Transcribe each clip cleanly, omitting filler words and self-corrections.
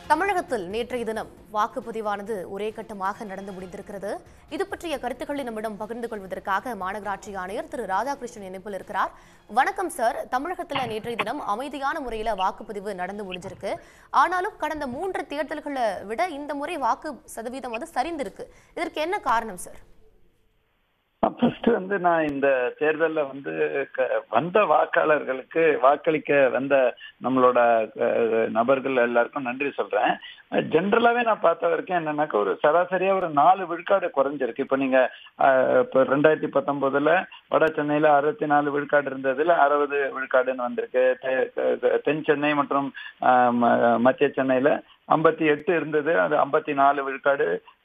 தமிழகத்தில் நேற்றைய தினம் வாக்குப்பதிவானது ஒரே கட்டமாக நடந்து முடிந்திருக்கிறது. இது பற்றிய கருத்துக்களை நம்மிடம் பகிர்ந்து கொள்வதற்காக மாநகராட்சி ஆணையர் திரு ராதாகிருஷ்ணன் இணைப்பில் இருக்கிறார். வணக்கம் சார். தமிழகத்தில் நேற்றைய தினம் அமைதியான முறையில் வாக்குப்பதிவு நடந்து முடிஞ்சிருக்கு. ஆனாலும் கடந்த 3 தேர்தல்களை விட இந்த முறை வாக்கு சதவீதம் சரிந்திருக்கு. இதற்கு என்ன காரணம் சார்? ஃபர்ஸ்ட் நான் இந்த தேர்தலில் வந்த வாக்காளர்களுக்கு வாக்களிக்க வந்த நம்மளோட நபர்கள் எல்லாருக்கும் நன்றி சொல்றேன். ஜென்ரலாவே நான் பார்த்த வரைக்கும் என்னன்னாக்கா ஒரு சராசரியா ஒரு 4 விழுக்காடு குறைஞ்சிருக்கு. இப்போ நீங்க இப்போ 2019 வட சென்னையில 64 விழுக்காடு இருந்ததுல 60 விழுக்காடுன்னு வந்திருக்கு. தென் சென்னை மற்றும் மத்திய சென்னையில 58 இருந்தது, அது 54 விழுக்காடு.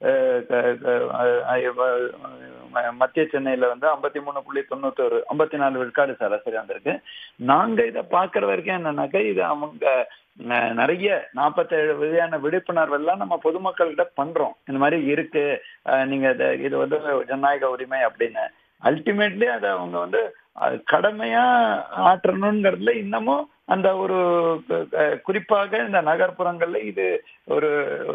மத்திய சென்னையில 53.91 54 விழுக்காடு சராசரி வந்திருக்கு. நாங்க இதை பாக்குற வரைக்கும் என்னன்னாக்கா இது அவங்க நிறைய 47 வகையான விழிப்புணர்வு எல்லாம் நம்ம பொதுமக்கள்கிட்ட பண்றோம். இந்த மாதிரி இருக்கு, நீங்க இது ஜனநாயக உரிமை அப்படின்னு. அல்டிமேட்லி அதை அவங்க கடமையா ஆற்றணுங்கிறதுல இன்னமும் அந்த ஒரு குறிப்பாக இந்த நகர்ப்புறங்கள்ல இது ஒரு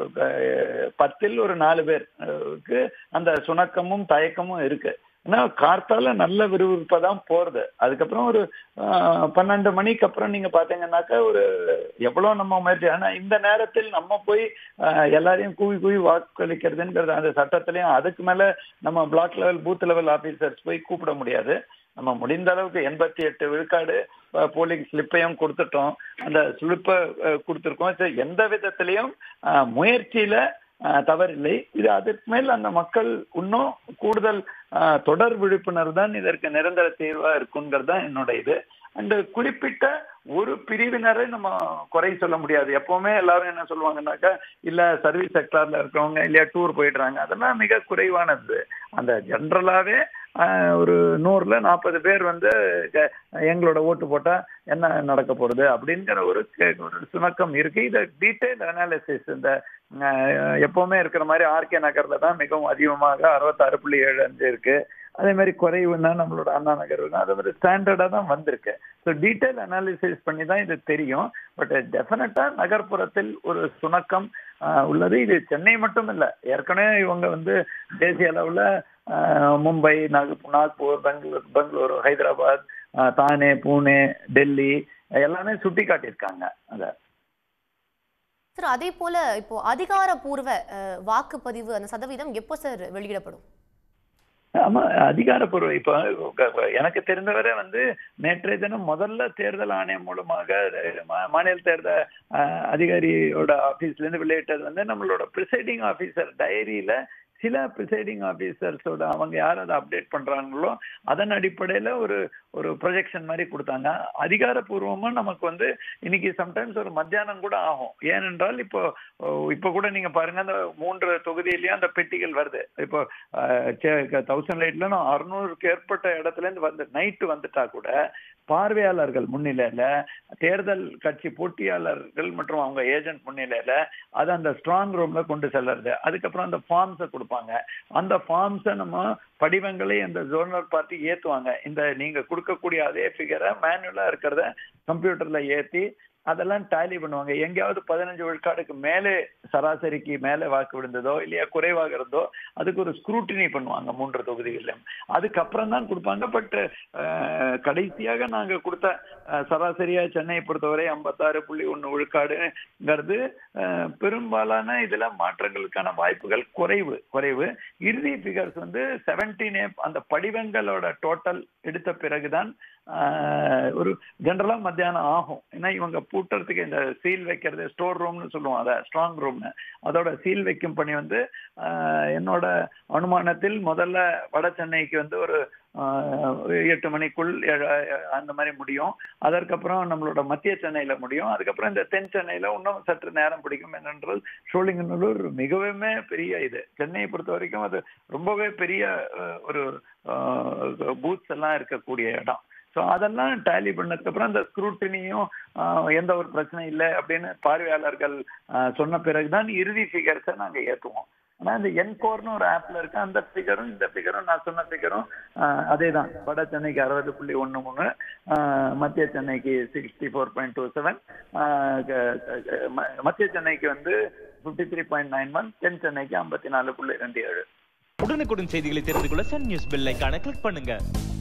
10ல் ஒரு 4 பேருக்கு அந்த சுணக்கமும் தயக்கமும் இருக்கு. ஏன்னா கார்த்தால நல்ல விறுவிறுப்பாதான் போறது. அதுக்கப்புறம் ஒரு 12 மணிக்கு அப்புறம் நீங்க பாத்தீங்கன்னாக்கா ஒரு எவ்வளவு நம்ம முயற்சி. ஆனா இந்த நேரத்தில் நம்ம போய் எல்லாரையும் கூவி வாக்களிக்கிறதுங்கிறது அந்த சட்டத்திலையும் அதுக்கு மேல நம்ம block level booth level officers போய் கூப்பிட முடியாது. நம்ம முடிந்த அளவுக்கு 88 விழுக்காடு போலிங் ஸ்லிப்பையும் கொடுத்துட்டோம். அந்த ஸ்லிப்பை கொடுத்துருக்கோம். எந்த விதத்திலையும் முயற்சியில தவறில்லை. இது அதற்கு மேல் அந்த மக்கள் இன்னும் கூடுதல் தொடர் விழிப்புணர்வு தான் இதற்கு நிரந்தர தீர்வா இருக்குங்கிறது தான் என்னோட இது. அந்த குறிப்பிட்ட ஒரு பிரிவினரை நம்ம குறை சொல்ல முடியாது. எப்பவுமே எல்லாரும் என்ன சொல்லுவாங்கன்னாக்கா, இல்ல சர்வீஸ் செக்டார்ல இருக்கிறவங்க இல்லையா டூர் போயிடுறாங்க, அதெல்லாம் மிக குறைவானது. அந்த ஜென்ரலாவே ஒரு 100ல் 40 பேர் எங்களோட ஓட்டு போட்டா என்ன நடக்க போறது அப்படிங்கிற ஒரு சுணக்கம் இருக்கு. இதை டீடைல் அனாலிசிஸ் இந்த எப்பவுமே இருக்கிற மாதிரி ஆர்கே நகர்ல தான் மிகவும் அதிகமாக 66.75 இருக்கு. அதே மாதிரி குறைவுன்னா நம்மளோட அண்ணா நகர் அது மாதிரி ஸ்டாண்டர்டா தான் வந்திருக்கு. ஸோ டீடைல் அனாலிசிஸ் பண்ணி தான் இது தெரியும். பட் டெஃபினட்டா நகர்ப்புறத்தில் ஒரு சுணக்கம் உள்ளது. இது சென்னை மட்டும் இல்லை, ஏற்கனவே இவங்க தேசிய அளவுல மும்பை, நாக்பூர், பெங்களூரு, ஹைதராபாத், தானே, பூனே, டெல்லி எல்லாமே சுட்டி காட்டியிருக்காங்க. அத சார், அதே போல இப்போ அதிகாரப்பூர்வ வாக்குப்பதிவு அந்த சதவீதம் எப்போ சார் வெளியிடப்படும்? ஆமா, அதிகாரப்பூர்வ இப்போ எனக்கு தெரிந்தவரை நேற்றைய தினம் முதல்ல தேர்தல் ஆணையம் மூலமாக மாநில தேர்தல் அதிகாரியோட ஆபீஸ்ல இருந்து வெளியிட்டது நம்மளோட பிரிசைடிங் ஆபீசர் டைரியில சில பிரிசைடிங் ஆபீசர்ஸோட அவங்க யார் அதை அப்டேட் பண்றாங்களோ அதன் அடிப்படையில ஒரு ப்ரொஜெக்ஷன் மாதிரி கொடுத்தாங்க. அதிகாரப்பூர்வமா நமக்கு இன்னைக்கு சம்டைம்ஸ் ஒரு மத்தியானம் கூட ஆகும். ஏனென்றால் இப்போ கூட நீங்க பாருங்க, அந்த 3 தொகுதியிலயும் அந்த பெட்டிகள் வருது. இப்போ 1008ல 600க்கு ஏற்பட்ட இடத்துல இருந்து நைட்டு வந்துட்டா கூட பார்வையாளர்கள் முன்னிலையில, தேர்தல் கட்சி போட்டியாளர்கள் மற்றும் அவங்க ஏஜென்ட் முன்னிலையில அது அந்த ஸ்ட்ராங் ரூம்ல கொண்டு செல்லுறது. அதுக்கப்புறம் அந்த ஃபார்ம்ஸை கொடுப்பாங்க. அந்த ஃபார்ம்ஸை நம்ம படிவங்களை அந்த ஜோனல் பார்ட்டி ஏத்துவாங்க. இந்த நீங்க கொடுக்கக்கூடிய அதே ஃபிகரை மேனுவலா இருக்கிறத கம்ப்யூட்டர்ல ஏத்தி அதெல்லாம் டேலி பண்ணுவாங்க. எங்கேயாவது 15 விழுக்காடுக்கு மேலே சராசரிக்கு மேலே வாக்கு விழுந்ததோ இல்லையா குறைவாக இருந்தோ அதுக்கு ஒரு ஸ்க்ரூட்டினி பண்ணுவாங்க 3 தொகுதிகளிலும். அதுக்கப்புறம் தான் கொடுப்பாங்க. பட் கடைசியாக நாங்க கொடுத்த சராசரியா சென்னையை பொறுத்தவரை 56.1 விழுக்காடுங்கிறது பெரும்பாலான இதுல மாற்றங்களுக்கான வாய்ப்புகள் குறைவு. இறுதி ஃபிகர்ஸ் 17 அந்த படிவங்களோட டோட்டல் எடுத்த பிறகுதான் ஒரு ஜெனரலா மத்தியானம் ஆகும். ஏன்னா இவங்க பூட்டுறதுக்கு இந்த சீல் வைக்கிறது ஸ்டோர் ரூம்னு சொல்லுவோம், அத ஸ்ட்ராங் ரூம்னு, அதோட சீல் வைக்கும் பணி என்னோட அனுமானத்தில் முதல்ல வட சென்னைக்கு ஒரு 8 மணிக்குள் அந்த மாதிரி முடியும். அதற்கப்புறம் நம்மளோட மத்திய சென்னையில முடியும். அதுக்கப்புறம் இந்த தென் சென்னையில இன்னும் சற்று நேரம் பிடிக்கும். என்னென்றால் சோழிங்கநல்லூர் மிகவுமே பெரிய இது. சென்னையை பொறுத்த வரைக்கும் அது ரொம்பவே பெரிய ஒரு பூத்ஸ் எல்லாம் இருக்கக்கூடிய இடம். ஸோ அதெல்லாம் டேலி பண்ணதுக்கு அப்புறம் அந்த ஸ்க்ரூட்டினியும் எந்த ஒரு பிரச்சனை இல்லை அப்படின்னு பார்வையாளர்கள் சொன்ன பிறகுதான் இறுதி ஃபிகர்ஸை நாங்கள் ஏற்றுவோம். ஆனா இந்த என்கோர்னு ஒரு ஆப்ல இருக்கு, அந்த ஃபிகரும் இந்த ஃபிகரும் நான் சொன்ன ஃபிகரும் அதே தான். வட சென்னைக்கு 60.13, மத்திய சென்னைக்கு 64.27, மத்திய சென்னைக்கு வந்து 53.91, தென் சென்னைக்கு 54.27. உடனுக்குடன் செய்திகளை தெரிந்து கொள்ள சன் நியூஸ் பெல் ஐகானை கிளிக் பண்ணுங்க.